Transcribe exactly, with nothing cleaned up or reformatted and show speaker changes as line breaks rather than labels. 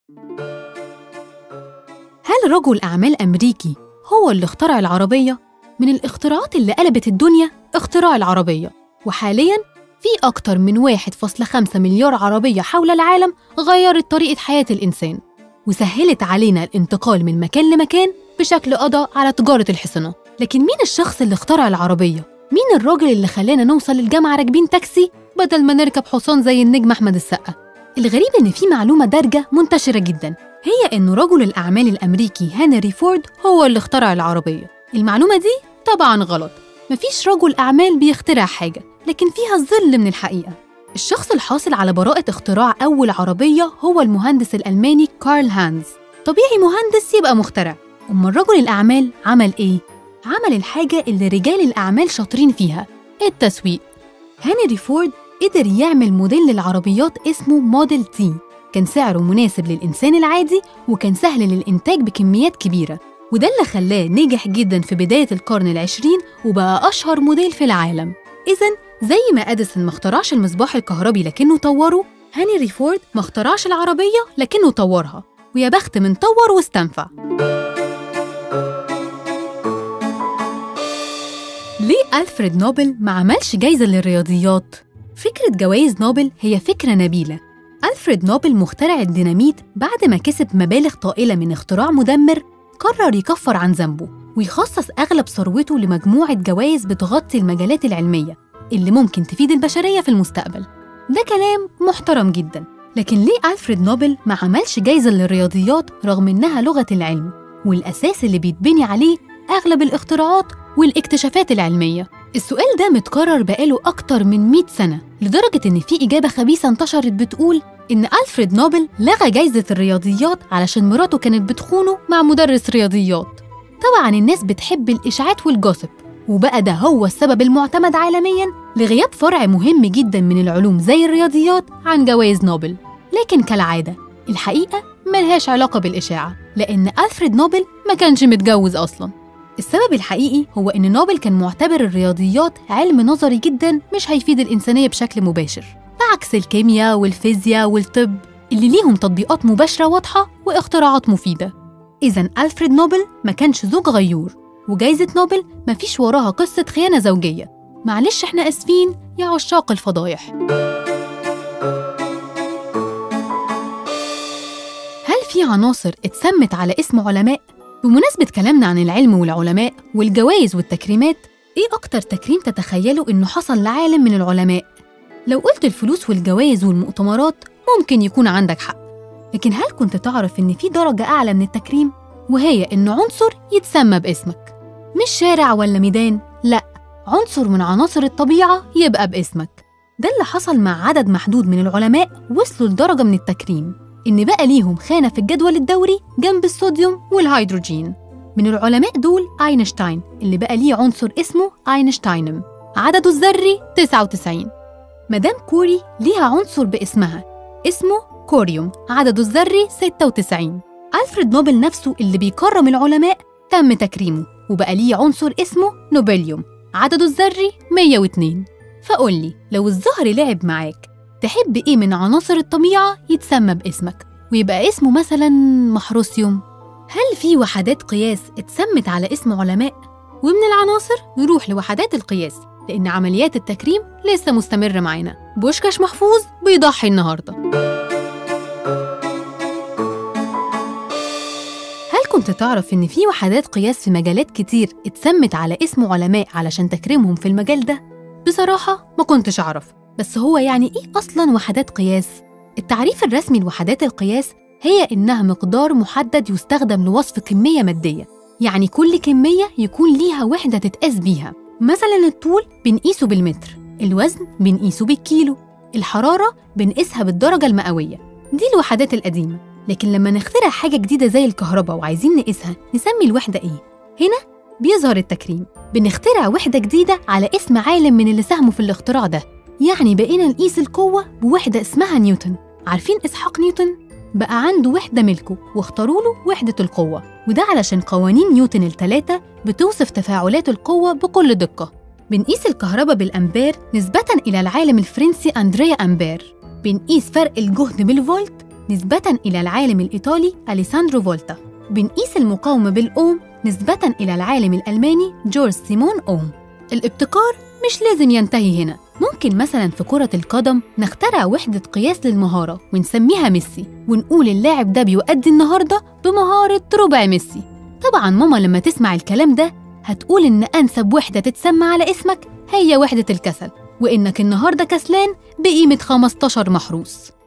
هل رجل أعمال أمريكي هو اللي اخترع العربية؟ من الاختراعات اللي قلبت الدنيا اختراع العربية، وحالياً في أكتر من واحد فاصلة خمسة مليار عربية حول العالم غيرت طريقة حياة الإنسان وسهلت علينا الانتقال من مكان لمكان بشكل قضى على تجارة الحصنة. لكن مين الشخص اللي اخترع العربية؟ مين الراجل اللي خلانا نوصل للجامعة راكبين تاكسي بدل ما نركب حصان زي النجم أحمد السقا؟ الغريب إن في معلومة دارجة منتشرة جداً، هي إنه رجل الأعمال الأمريكي هنري فورد هو اللي اخترع العربية. المعلومة دي طبعاً غلط، مفيش رجل أعمال بيخترع حاجة، لكن فيها ظل من الحقيقة. الشخص الحاصل على براءة اختراع أول عربية هو المهندس الألماني كارل هانز. طبيعي مهندس يبقى مخترع، أما رجل الأعمال عمل إيه؟ عمل الحاجة اللي رجال الأعمال شاطرين فيها، التسويق. هنري فورد قدر يعمل موديل للعربيات اسمه موديل تي، كان سعره مناسب للإنسان العادي وكان سهل للإنتاج بكميات كبيرة، وده اللي خلاه نجح جداً في بداية القرن العشرين وبقى أشهر موديل في العالم. إذن زي ما أديسون ما اخترعش المصباح الكهربي لكنه طوره، هنري فورد ما اخترعش العربية لكنه طورها، ويا بخت من طور واستنفع. ليه ألفريد نوبل ما عملش جايزة للرياضيات؟ فكرة جوائز نوبل هي فكرة نبيلة. ألفريد نوبل مخترع الديناميت بعد ما كسب مبالغ طائلة من اختراع مدمر قرر يكفر عن ذنبه ويخصص أغلب ثروته لمجموعة جوائز بتغطي المجالات العلمية اللي ممكن تفيد البشرية في المستقبل. ده كلام محترم جدا، لكن ليه ألفريد نوبل ما عملش جايزة للرياضيات رغم إنها لغة العلم والأساس اللي بيتبني عليه أغلب الاختراعات والاكتشافات العلمية؟ السؤال ده متكرر بقاله أكتر من مئة سنة، لدرجة إن في إجابة خبيثة انتشرت بتقول إن ألفريد نوبل لغى جايزة الرياضيات علشان مراته كانت بتخونه مع مدرس رياضيات. طبعاً الناس بتحب الإشاعات والجوسب، وبقى ده هو السبب المعتمد عالمياً لغياب فرع مهم جداً من العلوم زي الرياضيات عن جوائز نوبل. لكن كالعادة الحقيقة ملهاش علاقة بالإشاعة، لأن ألفريد نوبل ما كانش متجوز أصلاً. السبب الحقيقي هو إن نوبل كان معتبر الرياضيات علم نظري جداً مش هيفيد الإنسانية بشكل مباشر، بعكس الكيمياء والفيزياء والطب اللي ليهم تطبيقات مباشرة واضحة واختراعات مفيدة. إذن ألفريد نوبل ما كانش زوج غيور، وجايزة نوبل ما فيش وراها قصة خيانة زوجية. معلش احنا أسفين يا عشاق الفضايح. هل في عناصر اتسمت على اسم علماء؟ بمناسبة كلامنا عن العلم والعلماء والجوائز والتكريمات، إيه أكتر تكريم تتخيلوا إنه حصل لعالم من العلماء؟ لو قلت الفلوس والجوائز والمؤتمرات ممكن يكون عندك حق، لكن هل كنت تعرف إن في درجة أعلى من التكريم؟ وهي إنه عنصر يتسمى باسمك، مش شارع ولا ميدان، لأ، عنصر من عناصر الطبيعة يبقى باسمك. ده اللي حصل مع عدد محدود من العلماء وصلوا لدرجة من التكريم إن بقى ليهم خانة في الجدول الدوري جنب الصوديوم والهيدروجين. من العلماء دول أينشتاين اللي بقى ليه عنصر اسمه أينشتاينم، عدده الذري تسعة وتسعين. مدام كوري ليها عنصر باسمها اسمه كوريوم، عدده الذري ستة وتسعين. ألفريد نوبل نفسه اللي بيكرم العلماء تم تكريمه وبقى ليه عنصر اسمه نوبليوم، عدده الذري مية واثنين. فقولي لو الزهر لعب معاك تحب إيه من عناصر الطبيعة يتسمى باسمك ويبقى اسمه مثلاً محروسيوم؟ هل في وحدات قياس اتسمت على اسم علماء؟ ومن العناصر نروح لوحدات القياس، لأن عمليات التكريم لسه مستمرة معانا. بوشكاش محفوظ بيضحي النهاردة. هل كنت تعرف إن في وحدات قياس في مجالات كتير اتسمت على اسم علماء علشان تكريمهم في المجال ده؟ بصراحة ما كنتش أعرف، بس هو يعني إيه أصلاً وحدات قياس؟ التعريف الرسمي لوحدات القياس هي إنها مقدار محدد يستخدم لوصف كمية مادية، يعني كل كمية يكون ليها وحدة تتقاس بيها. مثلاً الطول بنقيسه بالمتر، الوزن بنقيسه بالكيلو، الحرارة بنقيسها بالدرجة المئوية. دي الوحدات القديمة. لكن لما نخترع حاجة جديدة زي الكهرباء وعايزين نقيسها نسمي الوحدة إيه؟ هنا بيظهر التكريم. بنخترع وحدة جديدة على اسم عالم من اللي ساهموا في الاختراع ده، يعني بقينا نقيس القوة بوحدة اسمها نيوتن. عارفين إسحاق نيوتن؟ بقى عنده وحدة ملكه واختاروا له وحدة القوة، وده علشان قوانين نيوتن الثلاثة بتوصف تفاعلات القوة بكل دقة. بنقيس الكهرباء بالأمبير نسبة إلى العالم الفرنسي أندريا أمبير. بنقيس فرق الجهد بالفولت نسبة إلى العالم الإيطالي أليساندرو فولتا. بنقيس المقاومة بالأوم نسبة إلى العالم الألماني جورج سيمون أوم. الابتكار مش لازم ينتهي هنا، ممكن مثلاً في كرة القدم نخترع وحدة قياس للمهارة ونسميها ميسي، ونقول اللاعب ده بيؤدي النهاردة بمهارة ربع ميسي. طبعاً ماما لما تسمع الكلام ده هتقول إن أنسب وحدة تتسمى على اسمك هي وحدة الكسل، وإنك النهاردة كسلان بقيمة خمستاشر محروس.